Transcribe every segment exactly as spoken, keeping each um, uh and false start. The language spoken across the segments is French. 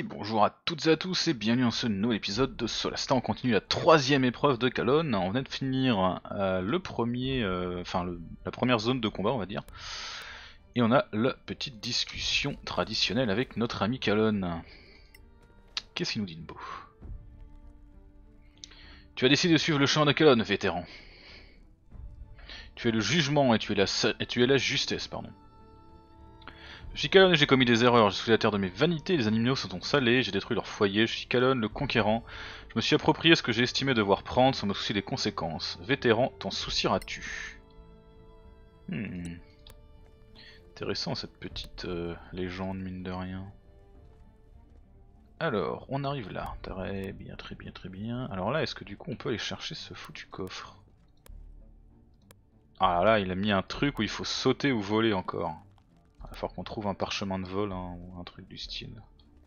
bonjour à toutes et à tous et bienvenue dans ce nouvel épisode de Solasta. On continue la troisième épreuve de Calonne. On vient de finir euh, le premier, euh, enfin le- la première zone de combat, on va dire. Et on a la petite discussion traditionnelle avec notre ami Calonne. Qu'est-ce qu'il nous dit de beau? Tu as décidé de suivre le chemin de Calonne, vétéran. Tu es le jugement et tu es la, sa- et tu es la justesse, pardon. Je suis Calonne et j'ai commis des erreurs, je suis la terre de mes vanités, les animaux se sont salés, j'ai détruit leur foyer, je suis Calonne, le conquérant. Je me suis approprié ce que j'ai estimé devoir prendre sans me soucier des conséquences. Vétéran, t'en soucieras-tu? Hmm. Intéressant cette petite euh, légende, mine de rien. Alors, on arrive là. Très bien, très bien, très bien. Alors là, est-ce que du coup on peut aller chercher ce foutu coffre? Ah là, il a mis un truc où il faut sauter ou voler encore. Il va falloir qu'on trouve un parchemin de vol hein, ou un truc du style.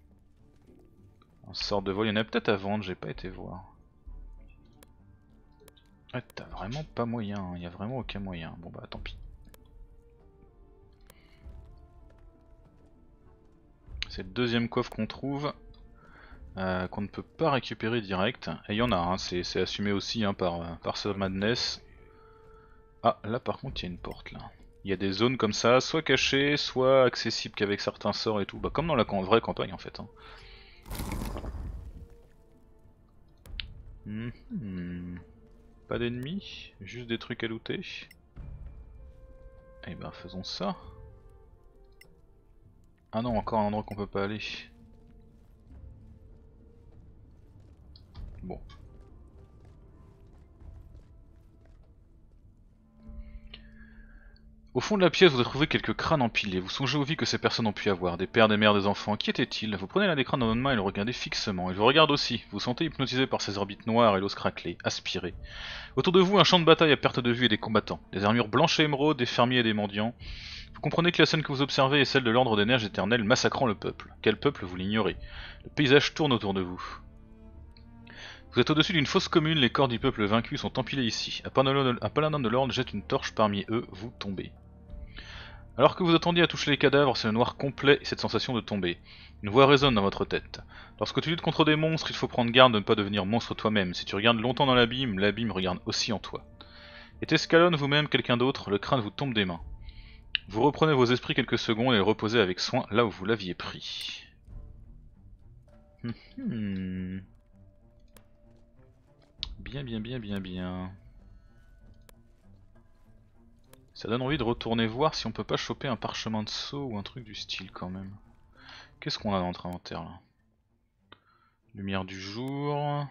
Un sort de vol, il y en a peut-être à vendre, j'ai pas été voir. Ouais, t'as vraiment pas moyen, il y a vraiment aucun moyen. Bon bah tant pis. C'est le deuxième coffre qu'on trouve, euh, qu'on ne peut pas récupérer direct. Et il y en a, hein, c'est assumé aussi hein, par, euh, par ce Madness. Ah, là par contre il y a une porte là. Il y a des zones comme ça, soit cachées, soit accessibles qu'avec certains sorts et tout. Bah comme dans la cam- vraie campagne en fait. Hein. Hmm, hmm. Pas d'ennemis, juste des trucs à looter. Eh ben faisons ça. Ah non, encore un endroit qu'on peut pas aller. Bon. Au fond de la pièce, vous avez trouvé quelques crânes empilés. Vous songez aux vies que ces personnes ont pu avoir, des pères, des mères, des enfants. Qui étaient-ils? Vous prenez l'un des crânes dans votre main et le regardez fixement. Il vous regarde aussi. Vous vous sentez hypnotisé par ces orbites noires et l'os craquelé, aspiré. Autour de vous, un champ de bataille à perte de vue et des combattants. Des armures blanches et émeraudes, des fermiers et des mendiants. Vous comprenez que la scène que vous observez est celle de l'ordre des neiges éternelles massacrant le peuple. Quel peuple vous l'ignorez? Le paysage tourne autour de vous. Vous êtes au-dessus d'une fosse commune, les corps du peuple vaincu sont empilés ici. Un paladin de l'ordre jette une torche parmi eux, vous tombez. Alors que vous attendiez à toucher les cadavres, c'est le noir complet et cette sensation de tomber. Une voix résonne dans votre tête. Lorsque tu luttes contre des monstres, il faut prendre garde de ne pas devenir monstre toi-même. Si tu regardes longtemps dans l'abîme, l'abîme regarde aussi en toi. Était-ce Calonne vous-même quelqu'un d'autre? Le crâne vous tombe des mains. Vous reprenez vos esprits quelques secondes et le reposez avec soin là où vous l'aviez pris. Hum, hum. Bien, bien, bien, bien, bien. Ça donne envie de retourner voir si on peut pas choper un parchemin de sceau ou un truc du style quand même. Qu'est-ce qu'on a dans notre inventaire là? Lumière du jour.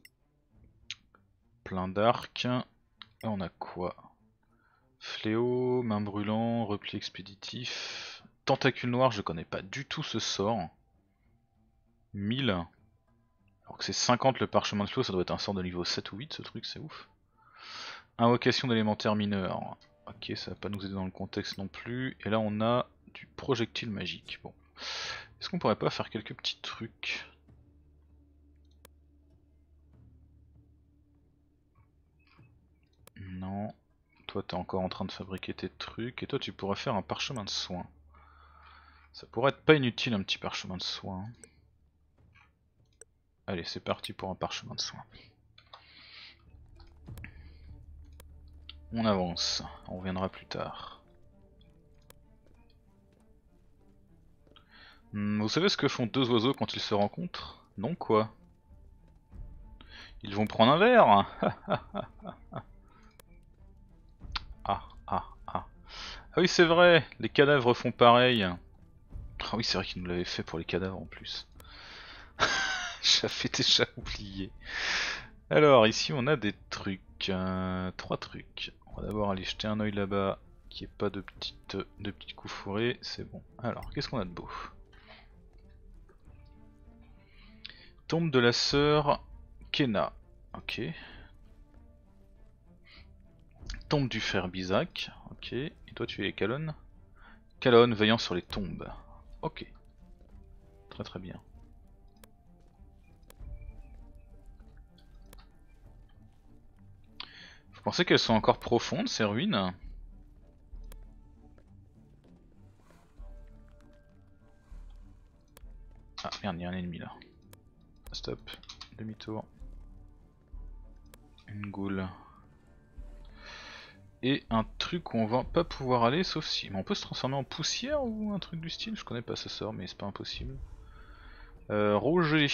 Plein d'arcs. Et on a quoi? Fléau, main brûlant, repli expéditif. Tentacule noir, je connais pas du tout ce sort. mille. Alors que c'est cinquante le parchemin de fléau, ça doit être un sort de niveau sept ou huit ce truc, c'est ouf. Invocation d'élémentaire mineur. Ok, ça va pas nous aider dans le contexte non plus. Et là on a du projectile magique. Bon. Est-ce qu'on pourrait pas faire quelques petits trucs? Non. Toi t'es encore en train de fabriquer tes trucs. Et toi tu pourrais faire un parchemin de soin. Ça pourrait être pas inutile un petit parchemin de soin. Allez c'est parti pour un parchemin de soin. On avance, on reviendra plus tard. Hmm, vous savez ce que font deux oiseaux quand ils se rencontrent? Non quoi? Ils vont prendre un verre. Ah, ah, ah. Ah oui c'est vrai, les cadavres font pareil. Ah oui c'est vrai qu'ils nous l'avaient fait pour les cadavres en plus. J'avais déjà oublié. Alors ici on a des trucs, euh, trois trucs. On va d'abord aller jeter un oeil là-bas, qui est pas de petites, de petits coups fourrés, c'est bon. Alors qu'est-ce qu'on a de beau? Tombe de la sœur Kena, ok. Tombe du frère Bizak, ok. Et toi tu es Calonne? Calonne veillant sur les tombes, ok. Très très bien. Vous pensez qu'elles sont encore profondes ces ruines? Ah merde, il y a un ennemi stop, demi-tour. Une goule. Et un truc où on va pas pouvoir aller sauf si... Mais on peut se transformer en poussière ou un truc du style? Je connais pas ce sort mais c'est pas impossible. Euh, Roger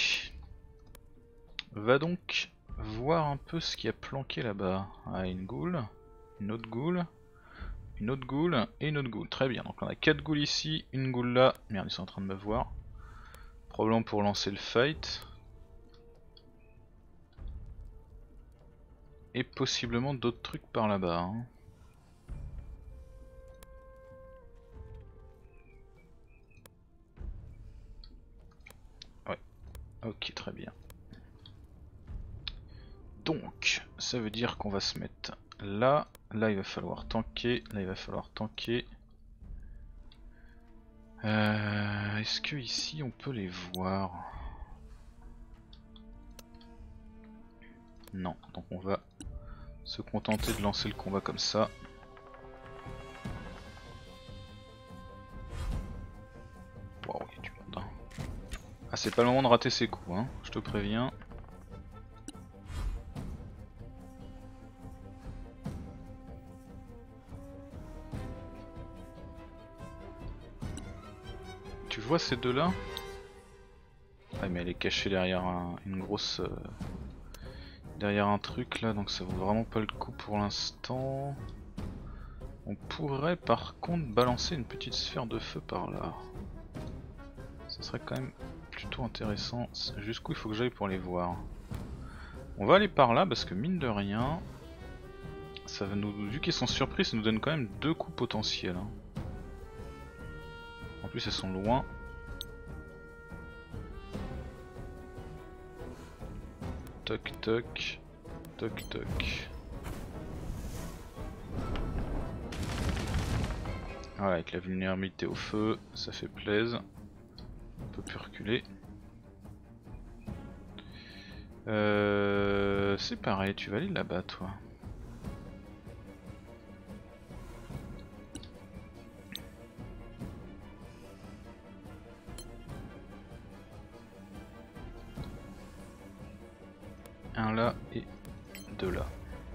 va donc voir un peu ce qu'il y a planqué là-bas. Ah, une goule, une autre goule, une autre goule et une autre goule. Très bien, donc on a quatre goules ici, une goule là. Merde, ils sont en train de me voir. Probablement pour lancer le fight. Et possiblement d'autres trucs par là-bas. Hein. Ouais, ok, très bien. Donc, ça veut dire qu'on va se mettre là. Là, il va falloir tanker. Là, il va falloir tanker. Euh, Est-ce que ici, on peut les voir? Non, donc on va se contenter de lancer le combat comme ça. Waouh, il y a du monde. Ah, c'est pas le moment de rater ses coups, hein, je te préviens. Tu vois ces deux là? Ah mais elle est cachée derrière un, une grosse... Euh, derrière un truc là, donc ça vaut vraiment pas le coup pour l'instant. On pourrait par contre balancer une petite sphère de feu par là. Ça serait quand même plutôt intéressant. Jusqu'où il faut que j'aille pour les voir? On va aller par là parce que mine de rien, ça va nous, vu qu'ils sont surpris, ça nous donne quand même deux coups potentiels. Hein. En plus elles sont loin. Toc toc, toc toc. Voilà, avec la vulnérabilité au feu, ça fait plaisir. On peut plus reculer. Euh, c'est pareil, tu vas aller là-bas toi. Un là et deux là.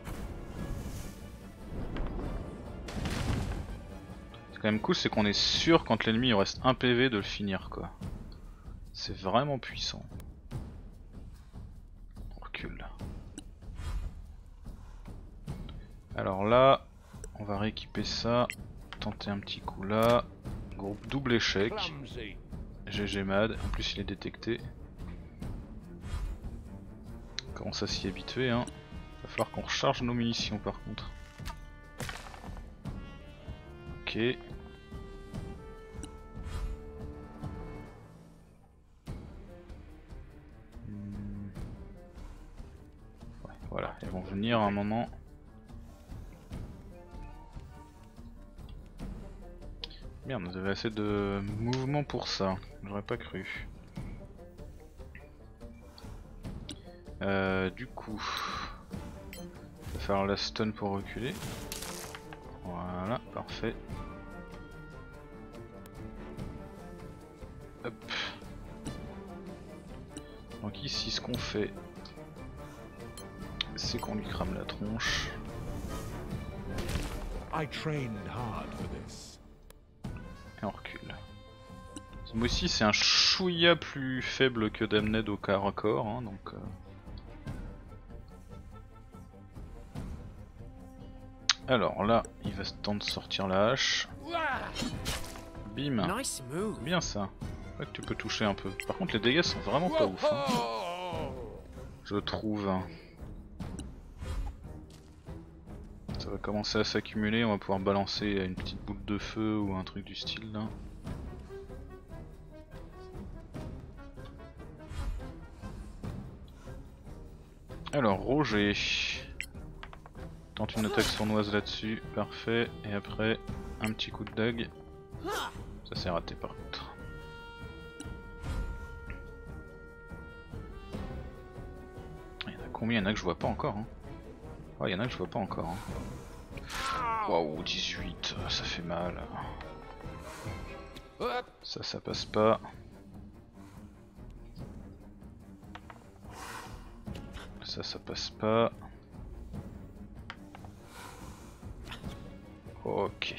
C'est quand même cool, c'est qu'on est sûr quand l'ennemi il reste un P V de le finir quoi. C'est vraiment puissant. On recule là. Alors là, on va rééquiper ça, tenter un petit coup là. Groupe double échec. G G Mad, en plus il est détecté. On commence à s'y habituer hein. Va falloir qu'on recharge nos munitions par contre. Ok. Hmm. Ouais, voilà, elles vont venir à un moment. Merde, vous avez assez de mouvement pour ça, j'aurais pas cru. Euh, du coup, il va falloir la stun pour reculer. Voilà, parfait. Hop. Donc ici, ce qu'on fait, c'est qu'on lui crame la tronche. I trained hard for this. Et on recule. Ce moussi c'est un chouïa plus faible que Damned au corps à corps, hein, donc... Euh... Alors là, il va se tenter de sortir la hache. Bim. Bien ça. Ouais, que tu peux toucher un peu. Par contre les dégâts sont vraiment pas ouf. Hein. Je trouve. Ça va commencer à s'accumuler, on va pouvoir balancer une petite boule de feu ou un truc du style là. Alors Roger. Tente une attaque sournoise là-dessus, parfait, et après un petit coup de dague. Ça s'est raté par contre. Il y en a combien? Il y en a que je vois pas encore. Hein. Oh, il y en a que je vois pas encore. Hein. Waouh, dix-huit, ça fait mal. Ça, ça passe pas. Ça, ça passe pas. Ok.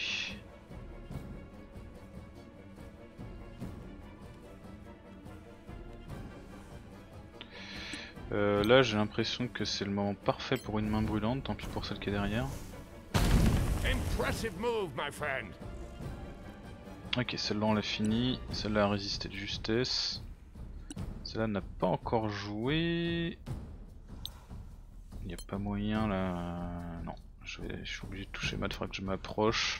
Euh, là j'ai l'impression que c'est le moment parfait pour une main brûlante, tant pis pour celle qui est derrière. Impressive move, my friend. Ok, celle-là on l'a fini, celle-là a résisté de justesse. Celle-là n'a pas encore joué. Il n'y a pas moyen là. Non, je, vais... je suis obligé de toucher Matt, il faudra que je m'approche.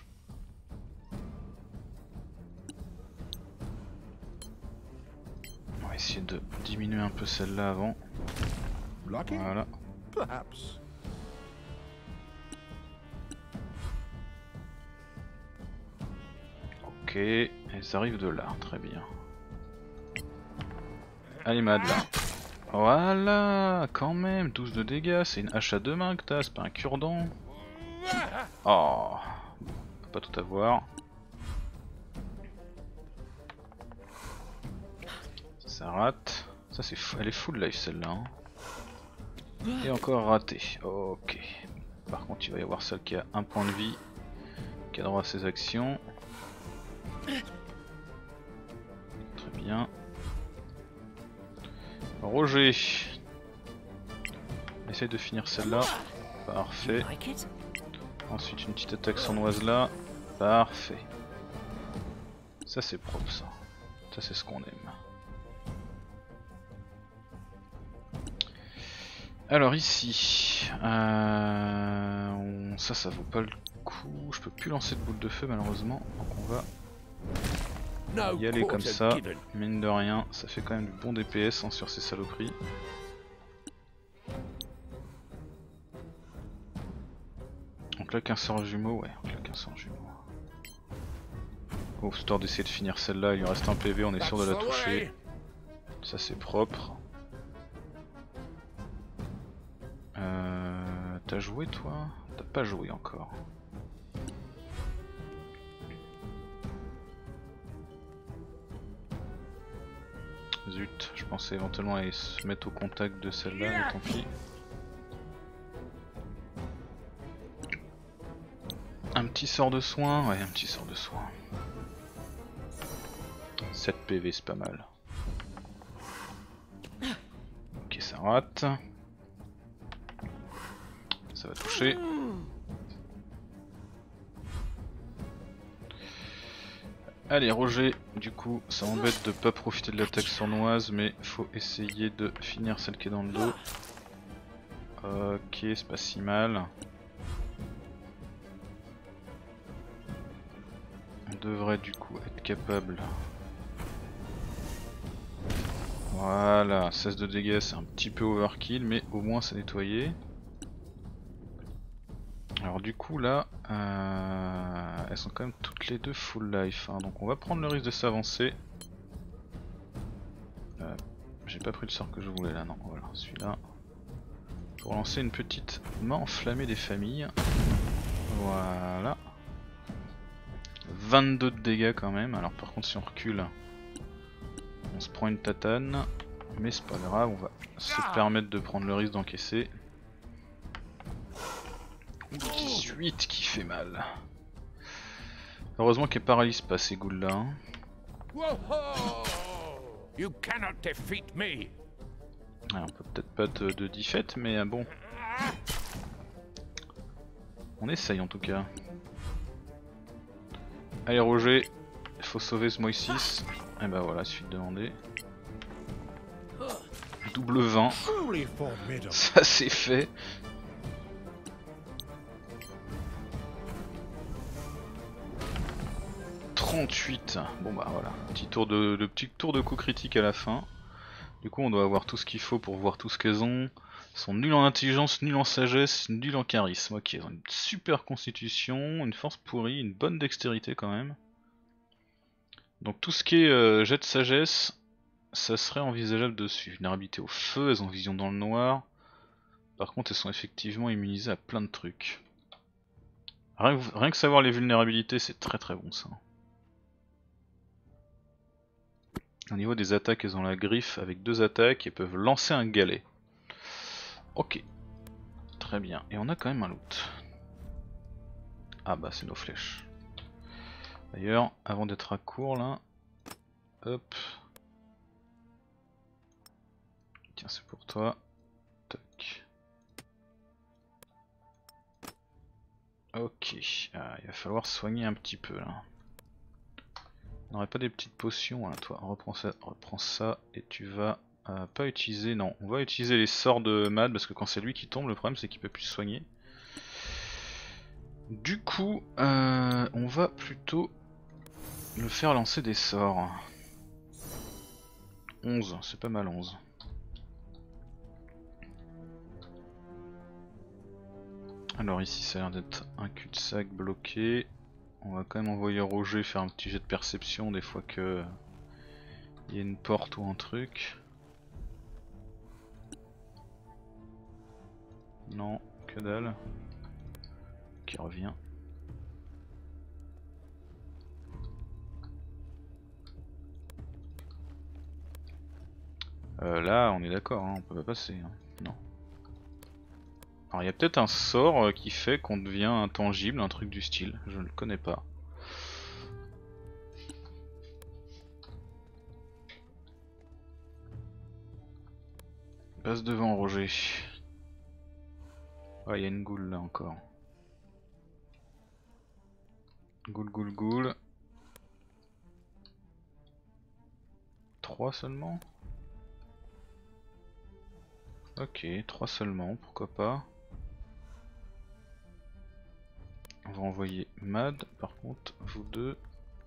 On va essayer de diminuer un peu celle-là avant. Lucky? Voilà. Perhaps. Ok, elles arrivent de là, très bien. Allez Mad là. Voilà, quand même, douze de dégâts, c'est une hache à deux mains que t'as, c'est pas un cure-dent. Oh, on peut pas tout avoir. Ça, ça rate. Ça c'est fou, elle est full life celle-là. Hein. Et encore raté. Ok. Par contre il va y avoir celle qui a un point de vie, qui a droit à ses actions. Très bien. Roger. Essaye de finir celle-là. Parfait. Ensuite une petite attaque sournoise là. Parfait. Ça c'est propre ça. Ça c'est ce qu'on aime. Alors ici, euh, on... ça ça vaut pas le coup. Je peux plus lancer de boule de feu malheureusement. Donc on va y aller comme ça. Mine de rien, ça fait quand même du bon D P S hein, sur ces saloperies. On claque un sort jumeau, ouais, on claque un sort jumeau. Oh, histoire d'essayer de finir celle-là, il lui reste un P V, on est sûr de la toucher. Ça c'est propre. Euh, T'as joué toi? T'as pas joué encore. Zut, je pensais éventuellement aller se mettre au contact de celle-là, mais tant pis. Un petit sort de soin, ouais, un petit sort de soin. sept P V, c'est pas mal. Ok, ça rate. Ça va toucher. Allez Roger, du coup ça m'embête de pas profiter de l'attaque sournoise, mais faut essayer de finir celle qui est dans le dos. Ok, c'est pas si mal. On devrait du coup être capable. Voilà, seize de dégâts, c'est un petit peu overkill, mais au moins c'est nettoyé. Alors du coup là, euh, elles sont quand même toutes les deux full life, hein, donc on va prendre le risque de s'avancer. Euh, J'ai pas pris le sort que je voulais là, non, voilà, celui-là. Pour lancer une petite main enflammée des familles. Voilà. vingt-deux de dégâts quand même, alors par contre si on recule, on se prend une tatane, mais c'est pas grave, on va se permettre de prendre le risque d'encaisser. dix-huit qui fait mal. Heureusement qu'elle paralyse pas ces ghouls là. Hein. You cannot defeat me. Ouais, on peut peut-être pas de, de défaite, mais euh, bon. On essaye en tout cas. Allez Roger, il faut sauver ce Moïsis. Et bah voilà, suite demandée. Double vingt. Ça c'est fait. trente-huit. Bon bah voilà, petit tour de, de petit tour de coup critique à la fin. Du coup on doit avoir tout ce qu'il faut pour voir tout ce qu'elles ont. Elles sont nulles en intelligence, nulles en sagesse, nulles en charisme. Ok, elles ont une super constitution, une force pourrie, une bonne dextérité quand même. Donc tout ce qui est euh, jet de sagesse, ça serait envisageable dessus. Vulnérabilité au feu, elles ont vision dans le noir. Par contre elles sont effectivement immunisées à plein de trucs. Rien que, rien que savoir les vulnérabilités, c'est très très bon ça. Au niveau des attaques, elles ont la griffe avec deux attaques et peuvent lancer un galet. Ok. Très bien. Et on a quand même un loot. Ah bah c'est nos flèches. D'ailleurs, avant d'être à court là... Hop. Tiens, c'est pour toi. Toc. Ok. Ah, il va falloir soigner un petit peu là. On n'aurait pas des petites potions là, toi. Reprends ça, reprends ça et tu vas euh, pas utiliser. Non, on va utiliser les sorts de Mad parce que quand c'est lui qui tombe, le problème c'est qu'il peut plus se soigner. Du coup, euh, on va plutôt le faire lancer des sorts. onze, c'est pas mal onze. Alors ici ça a l'air d'être un cul-de-sac bloqué. On va quand même envoyer Roger faire un petit jet de perception des fois que il y a une porte ou un truc. Non, que dalle. Qui revient. Euh, là on est d'accord, hein, on peut pas passer. Hein. Non. Alors il y a peut-être un sort qui fait qu'on devient intangible, un truc du style, je ne le connais pas. Passe devant Roger. Ah, il y a une goule là encore. Goule goule goule. trois seulement? Ok, trois seulement, pourquoi pas. On va envoyer Mad, par contre, vous deux.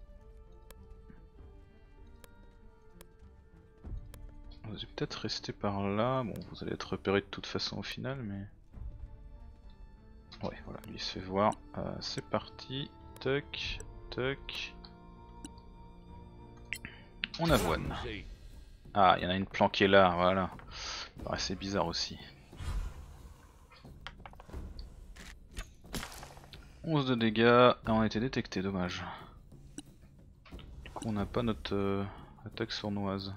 Vous allez peut-être rester par là. Bon, vous allez être repéré de toute façon au final, mais... Ouais, voilà, il se fait voir. Euh, c'est parti. Toc, toc. On avoine. Ah, il y en a une planquée là, voilà. Ça paraissait bizarre aussi. onze de dégâts, ah, on a été détecté, dommage. Du coup on n'a pas notre euh, attaque sournoise.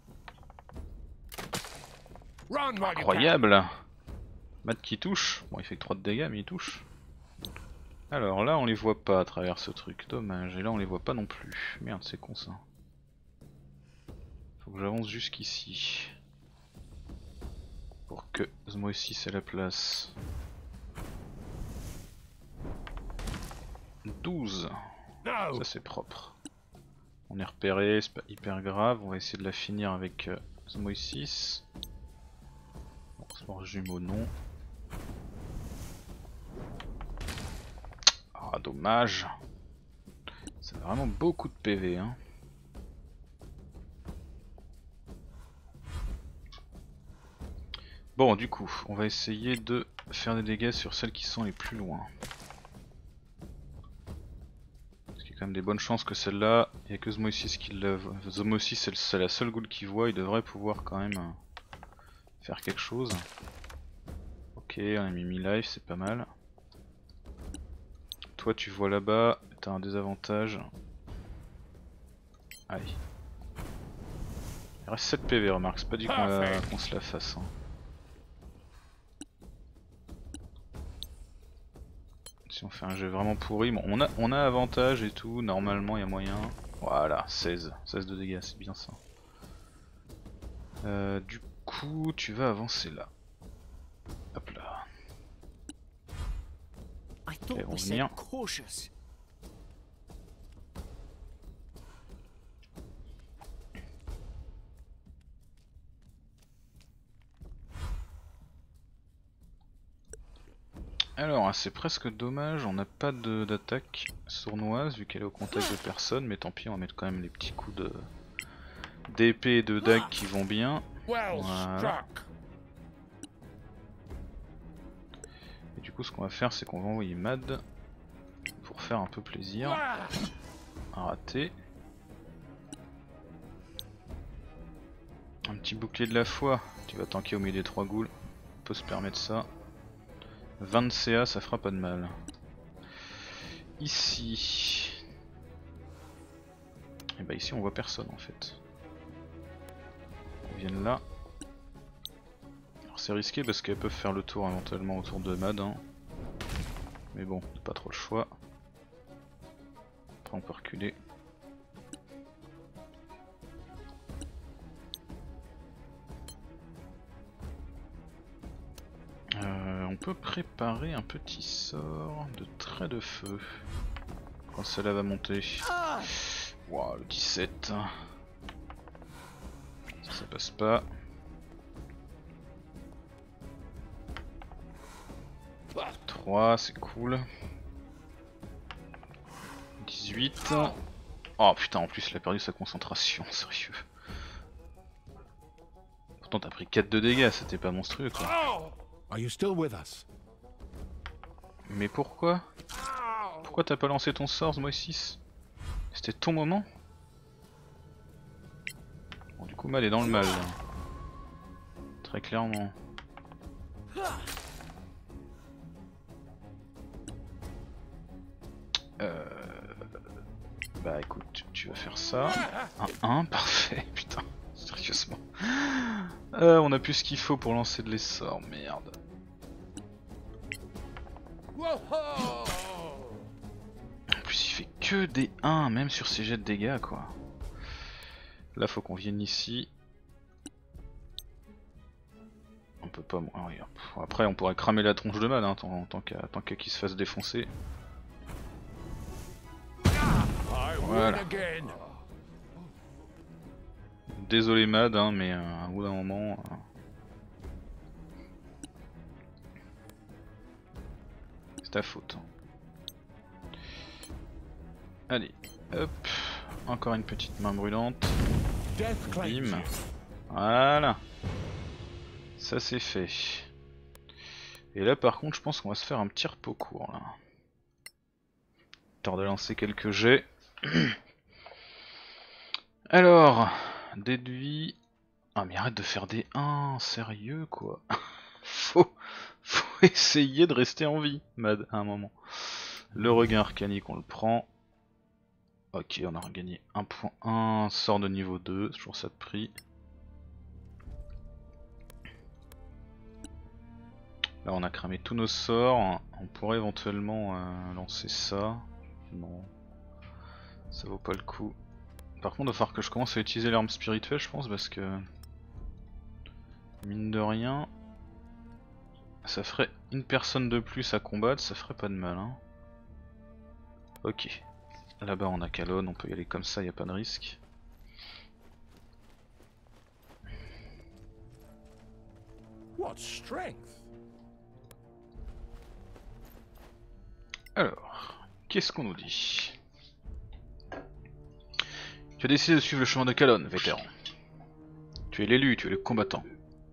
Incroyable! Matt qui touche, bon il fait que trois de dégâts mais il touche. Alors là on les voit pas à travers ce truc, dommage, et là on les voit pas non plus. Merde c'est con ça. Faut que j'avance jusqu'ici. Pour que Zmoïsis ait la place. douze. Ça c'est propre. On est repéré, c'est pas hyper grave, on va essayer de la finir avec euh, Zmoïsis. Bon, sport jumeau non. Ah dommage. C'est vraiment beaucoup de P V hein. Bon du coup, on va essayer de faire des dégâts sur celles qui sont les plus loin. Quand même des bonnes chances que celle-là, il n'y a que Zmoïsis qui l'a. Zmoïsis c'est la seule goule qu'il voit, il devrait pouvoir quand même euh, faire quelque chose. Ok, on a mis mille life, c'est pas mal. Toi tu vois là-bas, t'as un désavantage. Allez. Il reste sept P V, remarque, c'est pas dit qu'on qu'on se la fasse. Hein. Si on fait un jeu vraiment pourri, bon, on a, on a avantage et tout, normalement il y a moyen. Voilà, seize, seize de dégâts, c'est bien ça. Euh, du coup, tu vas avancer là. Hop là. Elles vont venir. Alors, c'est presque dommage, on n'a pas d'attaque sournoise vu qu'elle est au contact de personne, mais tant pis, on va mettre quand même les petits coups de d'épée et de dague qui vont bien. Voilà. Et du coup, ce qu'on va faire, c'est qu'on va envoyer Mad pour faire un peu plaisir. Un raté. Un petit bouclier de la foi, tu vas tanker au milieu des trois ghouls, on peut se permettre ça. vingt de C A, ça fera pas de mal. Ici... Et bah ici on voit personne en fait. On vient là. Alors c'est risqué parce qu'elles peuvent faire le tour éventuellement autour de Mad. Hein. Mais bon, pas trop le choix. Après on peut reculer. Euh, on peut préparer un petit sort de trait de feu. Quand celle-là va monter. Waouh, le dix-sept. Ça, ça passe pas. trois, c'est cool. dix-huit. Oh putain, en plus il a perdu sa concentration, sérieux. Pourtant t'as pris quatre de dégâts, c'était pas monstrueux quoi. Are you still with us? Mais pourquoi? Pourquoi t'as pas lancé ton sort, Moïsis? C'était ton moment? Bon, du coup Mal est dans le mal. Là. Très clairement. Euh... Bah écoute, tu vas faire ça. Un un, parfait, putain, sérieusement. Euh, on a plus ce qu'il faut pour lancer de l'essor, merde. En plus il fait que des un, même sur ses jets de dégâts quoi. Là faut qu'on vienne ici. On peut pas... Ah, oui. Après on pourrait cramer la tronche de Mad hein, tant, tant qu'à tant qu'à qu'il se fasse défoncer. Voilà. Désolé Mad hein, mais euh, au bout d'un moment... Euh... c'est ta faute. Allez, hop, encore une petite main brûlante. Bim. Voilà. Ça c'est fait. Et là par contre je pense qu'on va se faire un petit repos court là. Tard de lancer quelques jets. Alors, déduit. Ah mais arrête de faire des un, sérieux quoi. faut, faut essayer de rester en vie, Mad, à un moment. Le regain arcanique on le prend. Ok, on a regagné un point un, sort de niveau deux, c'est toujours ça de prix. Là on a cramé tous nos sorts, on pourrait éventuellement euh, lancer ça. Non, ça vaut pas le coup. Par contre il va falloir que je commence à utiliser l'arme spirituelle je pense parce que... mine de rien... ça ferait une personne de plus à combattre, ça ferait pas de mal hein. Ok. Là-bas on a Calonne, on peut y aller comme ça, y a pas de risque. What strength? Alors, qu'est-ce qu'on nous dit? Tu as décidé de suivre le chemin de Calonne, vétéran. Tu es l'élu, tu es le combattant.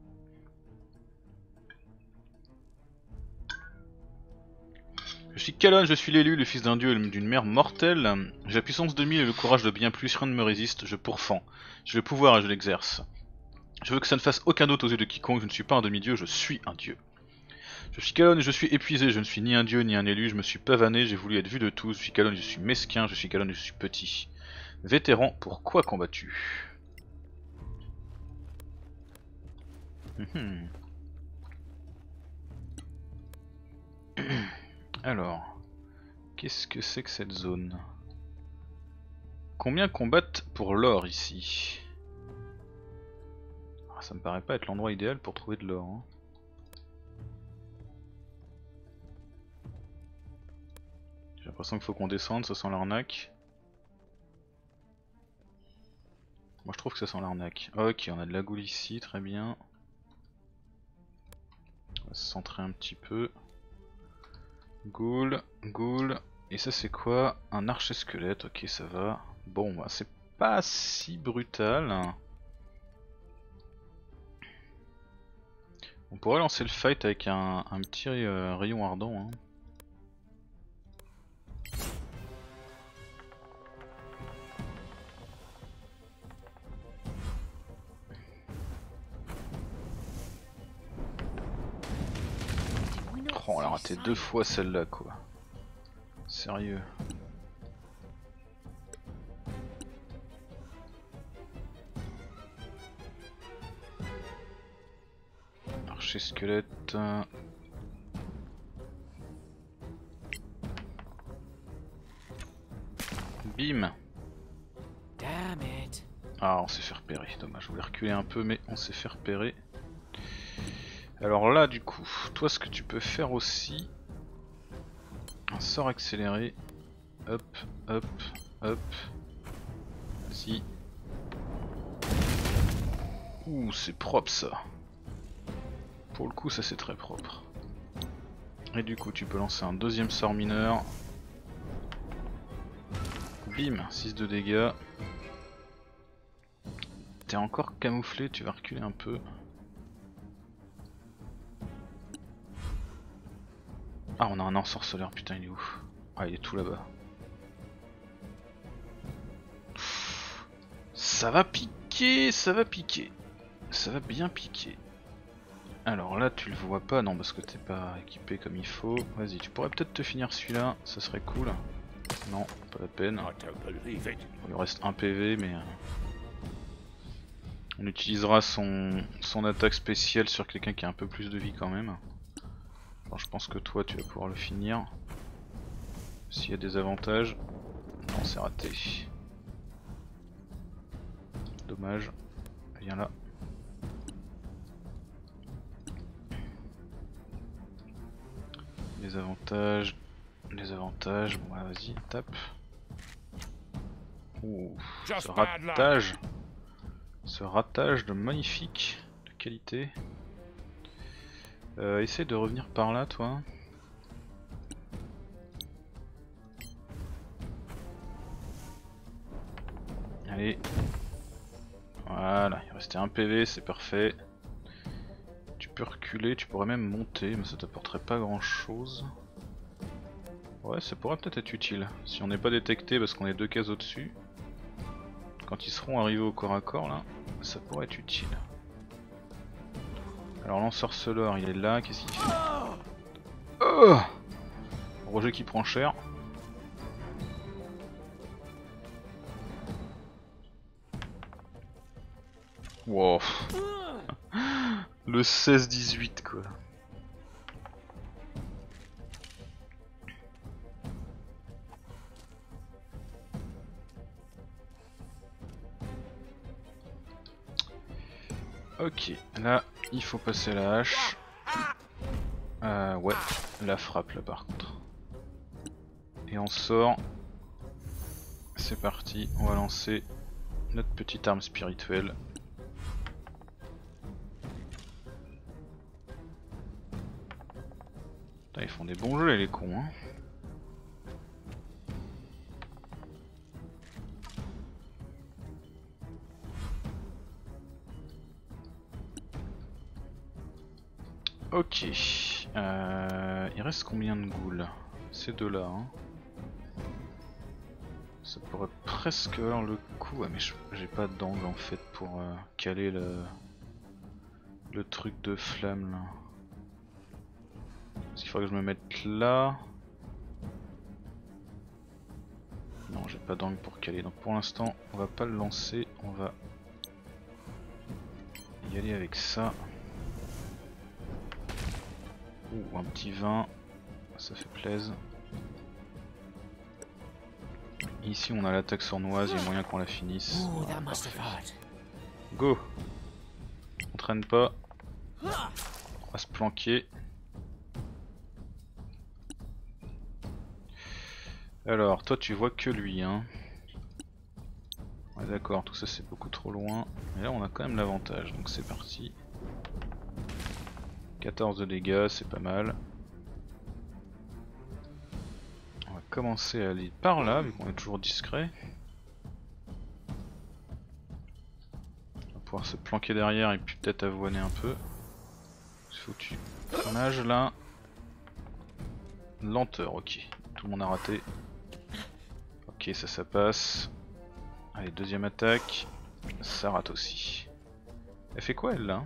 Je suis Calonne, je suis l'élu, le fils d'un dieu et d'une mère mortelle. J'ai la puissance de mille et le courage de bien plus, rien ne me résiste, je pourfends. J'ai le pouvoir et je l'exerce. Je veux que ça ne fasse aucun doute aux yeux de quiconque, je ne suis pas un demi-dieu, je suis un dieu. Je suis Calonne et je suis épuisé, je ne suis ni un dieu ni un élu, je me suis pavané, j'ai voulu être vu de tous, je suis Calonne, je suis mesquin, je suis Calonne, je suis petit. Vétéran, pourquoi combattu? mmh. Alors, qu'est-ce que c'est que cette zone? Combien combattent pour l'or ici? Ah, ça me paraît pas être l'endroit idéal pour trouver de l'or. Hein. J'ai l'impression qu'il faut qu'on descende, ça sent l'arnaque. Moi je trouve que ça sent l'arnaque. Ok, on a de la goule ici, très bien. On va se centrer un petit peu. Ghoul, ghoul, et ça c'est quoi? Un archer squelette, ok ça va. Bon bah c'est pas si brutal. On pourrait lancer le fight avec un, un petit euh, rayon ardent. Hein. Oh, on l'a raté deux fois celle-là quoi. Sérieux. Chez squelette. Bim. Damn it. Ah, on s'est fait repérer, dommage, je voulais reculer un peu mais on s'est fait repérer. Alors là du coup, toi ce que tu peux faire aussi, un sort accéléré, hop, hop, hop, vas-y. Ouh, c'est propre ça. Pour le coup ça c'est très propre. Et du coup tu peux lancer un deuxième sort mineur. Bim, six de dégâts. T'es encore camouflé, tu vas reculer un peu. Ah, on a un ensorceleur, putain, il est où? Ah, il est tout là-bas. Ça va piquer, ça va piquer. Ça va bien piquer. Alors là, tu le vois pas, non, parce que t'es pas équipé comme il faut. Vas-y, tu pourrais peut-être te finir celui-là, ça serait cool. Non, pas la peine. Il lui reste un P V, mais... On utilisera son, son attaque spéciale sur quelqu'un qui a un peu plus de vie quand même. Alors, je pense que toi tu vas pouvoir le finir. S'il y a des avantages. Non, c'est raté. Dommage. Viens là. Les avantages. Les avantages. Bon, ouais, vas-y, tape. Ouh, ce ratage. Ce ratage de magnifique. De qualité. Euh, essaye de revenir par là, toi. Allez. Voilà, il restait un P V, c'est parfait. Tu peux reculer, tu pourrais même monter, mais ça t'apporterait pas grand chose. Ouais, ça pourrait peut-être être utile. Si on n'est pas détecté parce qu'on est deux cases au-dessus. Quand ils seront arrivés au corps à corps, là, ça pourrait être utile. Alors l'ensorceleur il est là, qu'est-ce qu'il fait? Oh, Roger qui prend cher. Wow. Le seize dix-huit quoi. Ok, là il faut passer la hache. Euh, ouais, la frappe là par contre. Et on sort. C'est parti, on va lancer notre petite arme spirituelle. Putain, ils font des bons jeux les cons hein. Ok, euh, il reste combien de ghouls? Ces deux là hein. Ça pourrait presque avoir le coup, ah, mais j'ai pas d'angle en fait pour euh, caler le, le truc de flamme là. Parce qu'il faudrait que je me mette là. Non, j'ai pas d'angle pour caler, donc pour l'instant on va pas le lancer, on va y aller avec ça. Ouh, un petit vingt, ça fait plaisir. Ici on a l'attaque sournoise, il y a moyen qu'on la finisse. Voilà, go. On traîne pas. On va se planquer. Alors toi tu vois que lui hein. Ouais d'accord, tout ça c'est beaucoup trop loin. Mais là on a quand même l'avantage, donc c'est parti. quatorze de dégâts, c'est pas mal. On va commencer à aller par là, vu qu'on est toujours discret. On va pouvoir se planquer derrière et puis peut-être avoiner un peu. C'est foutu. Nage là. Lenteur, ok. Tout le monde a raté. Ok, ça, ça passe. Allez, deuxième attaque. Ça rate aussi. Elle fait quoi elle là?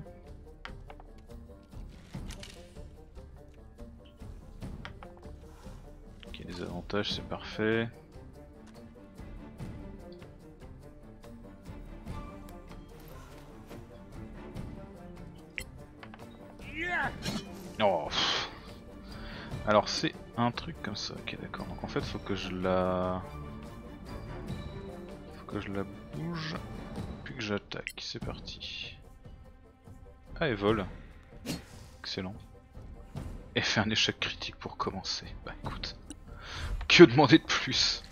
Ok, les avantages, c'est parfait. Oh. Pff. Alors c'est un truc comme ça, ok d'accord. Donc en fait faut que je la... Faut que je la bouge, puis que j'attaque. C'est parti. Ah elle vole. Excellent. Et fait un échec critique pour commencer. Bah écoute. Que demander de plus?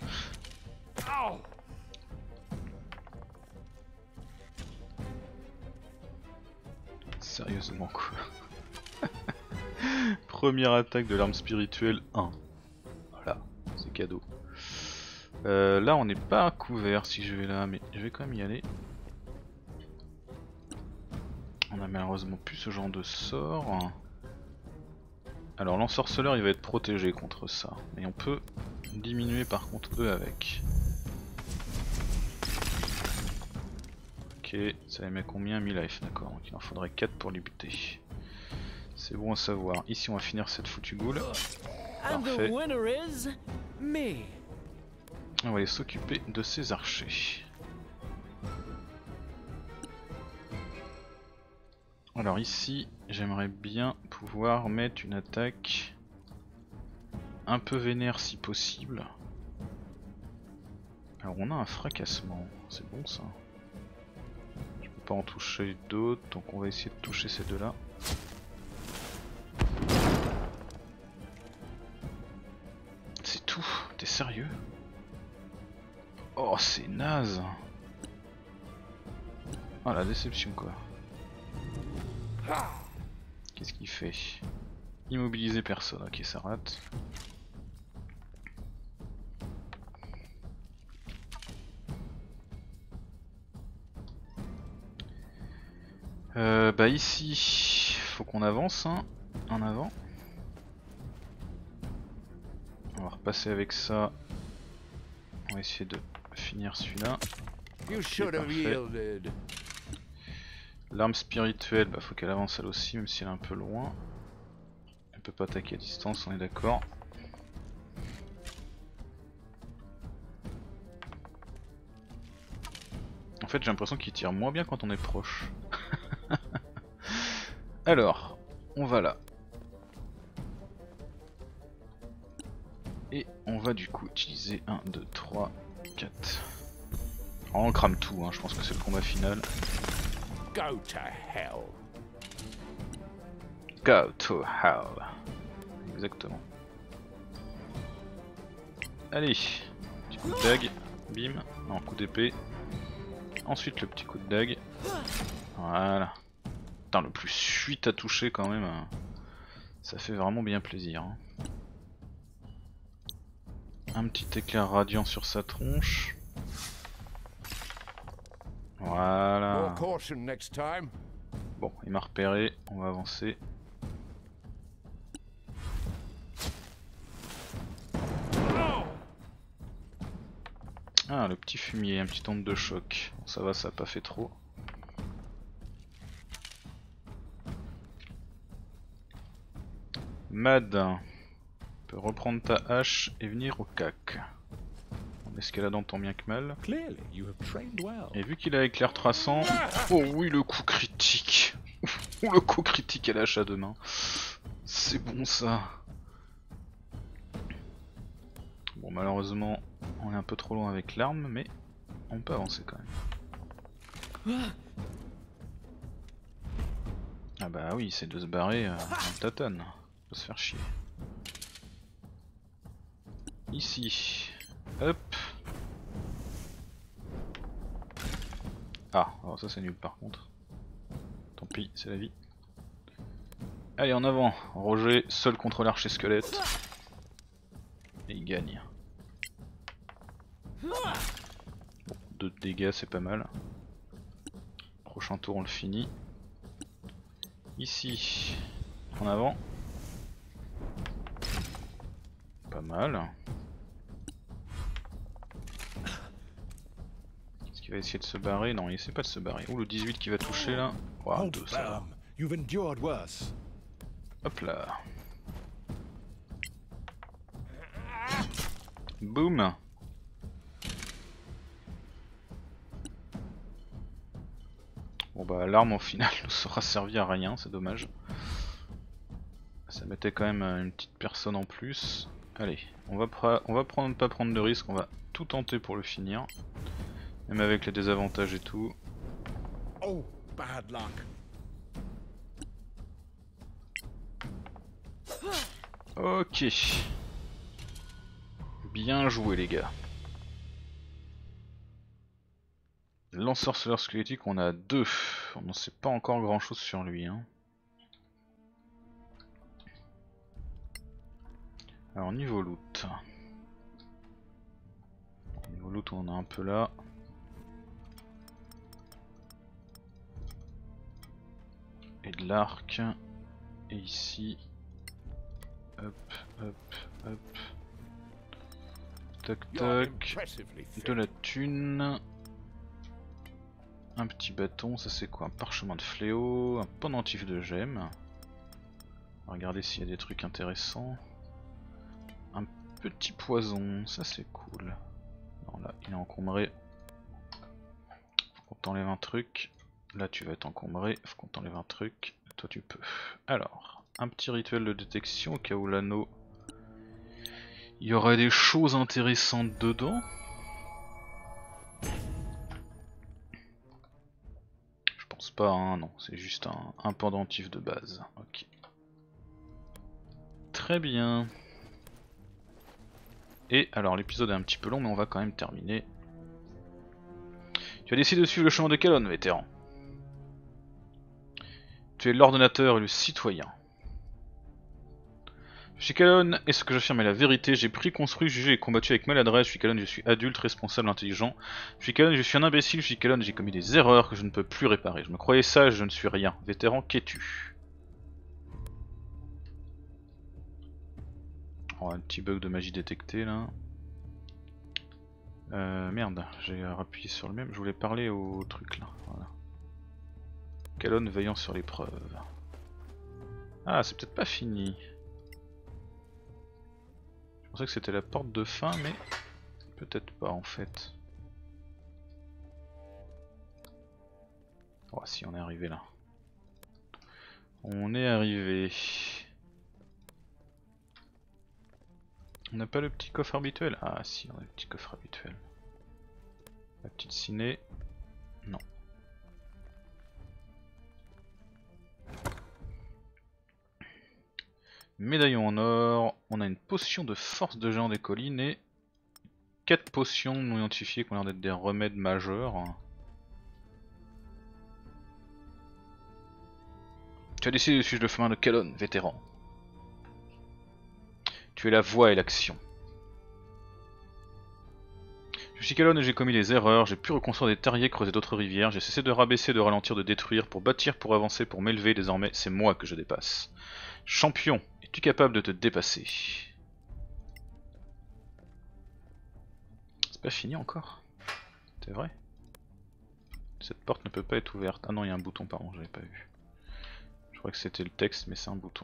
Sérieusement quoi. Première attaque de l'arme spirituelle un. Voilà, c'est cadeau. Euh, là on n'est pas couvert si je vais là, mais je vais quand même y aller. On a malheureusement plus ce genre de sort. Alors l'ensorceleur il va être protégé contre ça, mais on peut diminuer par contre eux avec. Ok, ça les met combien? mille life, d'accord, donc il en faudrait quatre pour les buter. C'est bon à savoir. Ici on va finir cette foutue goule. Parfait. On va aller s'occuper de ces archers. Alors ici, j'aimerais bien pouvoir mettre une attaque un peu vénère si possible. Alors on a un fracassement, c'est bon ça. Je peux pas en toucher d'autres, donc on va essayer de toucher ces deux-là. C'est tout, t'es sérieux? Oh c'est naze. Oh la déception quoi. Qu'est-ce qu'il fait? Immobiliser personne, ok ça rate. Euh, bah ici, faut qu'on avance hein, en avant. On va repasser avec ça. On va essayer de finir celui-là. Okay, l'arme spirituelle, bah faut qu'elle avance elle aussi, même si elle est un peu loin. Elle peut pas attaquer à distance, on est d'accord. En fait j'ai l'impression qu'il tire moins bien quand on est proche. Alors, on va là. Et on va du coup utiliser un, deux, trois, quatre. Alors on crame tout, hein. Je pense que c'est le combat final. Go to hell. Go to hell. Exactement. Allez, petit coup de dague, bim, non coup d'épée. Ensuite le petit coup de dague. Voilà. Putain, le plus suite à toucher quand même, hein. Ça fait vraiment bien plaisir. Hein. Un petit éclair radiant sur sa tronche. Voilà. Bon, il m'a repéré, on va avancer. Ah, le petit fumier, un petit onde de choc. Bon, ça va, ça a pas fait trop. Mad, tu peux reprendre ta hache et venir au cac. En escaladant tant bien que mal. Et vu qu'il a éclair traçant... Oh oui, le coup critique. Ou le coup critique à l'hache à deux mains. C'est bon ça. Bon, malheureusement, on est un peu trop loin avec l'arme, mais on peut avancer quand même. Ah bah oui, c'est de se barrer euh, en tatane. Faut se faire chier. Ici. Hop. Ah, alors ça c'est nul par contre. Tant pis, c'est la vie. Allez, en avant. Roger, seul contre l'archer squelette. Et il gagne. Bon, deux de dégâts, c'est pas mal. Prochain tour, on le finit. Ici, en avant. Pas mal. Est-ce qu'il va essayer de se barrer? Non, il essaie pas de se barrer. Ouh, le dix-huit qui va toucher là. Wow, deux, ça va. Hop là. Boum. Bon bah l'arme au final ne saura servir à rien, c'est dommage. Ça mettait quand même une petite personne en plus. Allez, on va, pr on va prendre, pas prendre de risques, on va tout tenter pour le finir. Même avec les désavantages et tout. Oh, bad luck. Ok. Bien joué les gars. L'ensorceleur squelettique, on a deux. On n'en sait pas encore grand chose sur lui. Hein. Alors niveau loot. Niveau loot on en a un peu là. Et de l'arc. Et ici. Hop, hop, hop. Tac You're tac. impressively De fit. la thune. Un petit bâton, ça c'est quoi? Un parchemin de fléau, un pendentif de gemmes. On va regarder s'il y a des trucs intéressants. Un petit poison, ça c'est cool. Non là il est encombré. Faut qu'on t'enlève un truc. Là tu vas être encombré, faut qu'on t'enlève un truc. Toi tu peux. Alors, un petit rituel de détection au cas où l'anneau... Il y aurait des choses intéressantes dedans. Je pense pas, hein, non, c'est juste un, un pendentif de base. Ok. Très bien. Et alors l'épisode est un petit peu long mais on va quand même terminer. Tu as décidé de suivre le chemin de Calonne, vétéran. Tu es l'ordonnateur et le citoyen. Je suis Calonne et ce que j'affirme est la vérité. J'ai pris, construit, jugé et combattu avec maladresse. Je suis Calonne, je suis adulte, responsable, intelligent. Je suis Calonne, je suis un imbécile. Je suis Calonne, j'ai commis des erreurs que je ne peux plus réparer. Je me croyais sage, je ne suis rien. Vétéran, qu'es-tu? Oh, un petit bug de magie détecté là. Euh, merde, j'ai appuyé sur le même. Je voulais parler au truc là. Voilà. Calonne veillant sur l'épreuve. Ah, c'est peut-être pas fini. Je pensais que c'était la porte de fin, mais peut-être pas en fait. Oh, si, on est arrivé là. On est arrivé. On n'a pas le petit coffre habituel? Ah si, on a le petit coffre habituel. La petite ciné? Non. Médaillon en or, on a une potion de force de géant des collines et quatre potions non identifiées qui ont l'air d'être des remèdes majeurs. Tu as décidé de suivre le chemin de Calonne, vétéran. Tu es la voix et l'action. Je suis Calonne et j'ai commis des erreurs, j'ai pu reconstruire des terriers, creuser d'autres rivières, j'ai cessé de rabaisser, de ralentir, de détruire, pour bâtir, pour avancer, pour m'élever, désormais c'est moi que je dépasse. Champion, es-tu capable de te dépasser? C'est pas fini encore? C'est vrai? Cette porte ne peut pas être ouverte. Ah non, il y a un bouton, pardon, j'avais pas vu. Je crois que c'était le texte, mais c'est un bouton.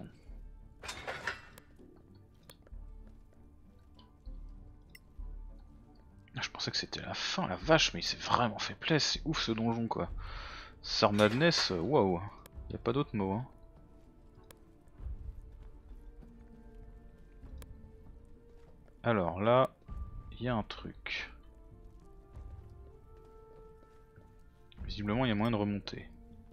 Je pensais que c'était la fin, la vache, mais il s'est vraiment fait plaisir, c'est ouf ce donjon quoi. Sœur Madness, waouh, y a pas d'autre mot hein. Alors là, il y a un truc. Visiblement il y a moyen de remonter.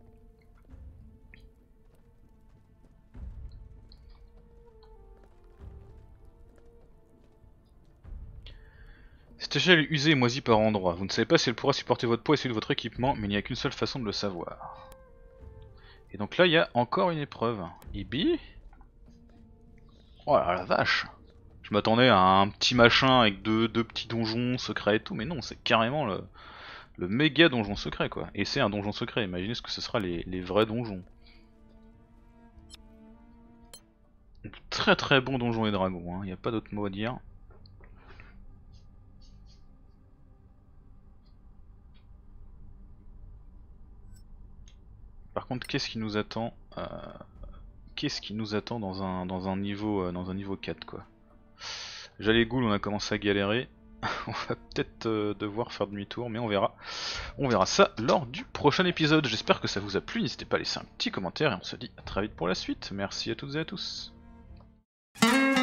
Cette échelle est usée et moisie par endroits. Vous ne savez pas si elle pourra supporter votre poids et celui de votre équipement, mais il n'y a qu'une seule façon de le savoir. Et donc là, il y a encore une épreuve. Ibi. Oh là la vache. Je m'attendais à un petit machin avec deux, deux petits donjons secrets et tout, mais non, c'est carrément le, le méga donjon secret quoi. Et c'est un donjon secret, imaginez ce que ce sera les, les vrais donjons. Très très bon donjon et dragon, il n'y a pas d'autre mot à dire. Par contre, qu'est-ce qui nous attend euh, Qu'est-ce qui nous attend dans un, dans un niveau euh, dans un niveau quatre quoi. Déjà les ghouls on a commencé à galérer. On va peut-être euh, devoir faire demi-tour, mais on verra. On verra ça lors du prochain épisode. J'espère que ça vous a plu. N'hésitez pas à laisser un petit commentaire et on se dit à très vite pour la suite. Merci à toutes et à tous. Voilà.